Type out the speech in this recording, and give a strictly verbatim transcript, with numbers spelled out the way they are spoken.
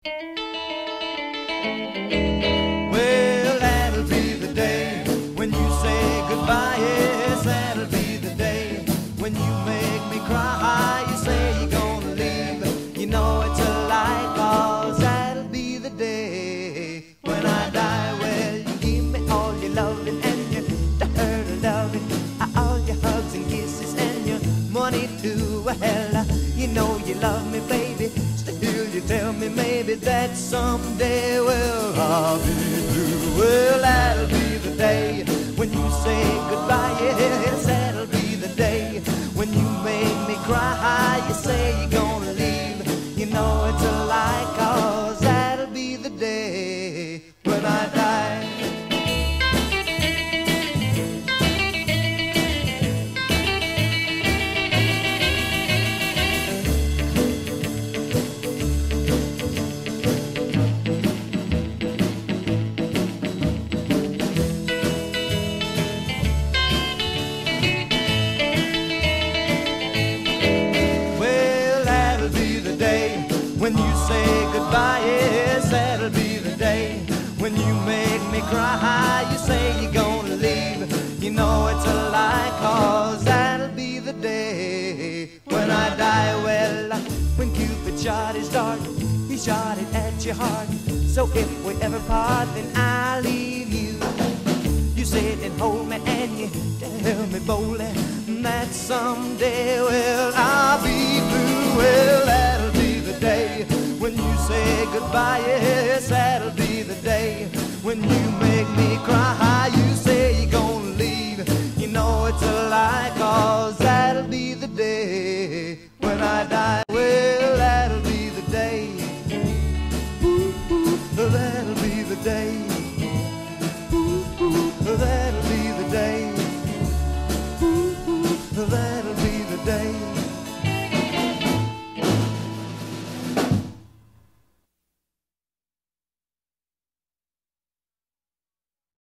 Well, that'll be the day when you say goodbye. Yes, that'll be the day when you make me cry. You say you're gonna leave, you know it's a lie, 'cause that'll be the day when I die. Well, you give me all your loving and your dirty loving, all your hugs and kisses and your money too. Well, you know you love me, baby. Still you tell me maybe that someday, well, I'll be through. Well, that'll be the day when you say goodbye. Yes, that'll be the day when you make me cry. You say you're gonna leave, you know it's a lie, 'cause that'll be the day when I die. When you say goodbye, yes, that'll be the day when you make me cry. You say you're gonna leave, you know it's a lie, 'cause that'll be the day when I die. Well, when Cupid shot his dart, he shot it at your heart. So if we ever part, then I'll leave you. You sit and hold me and you tell me boldly that someday, well, I'll be through. Well, that'll be the day when you say goodbye. Yes, that'll be the day when you make me cry. You say you're gonna leave, you know it's a lie, 'cause that'll be the day when I die. Well, that'll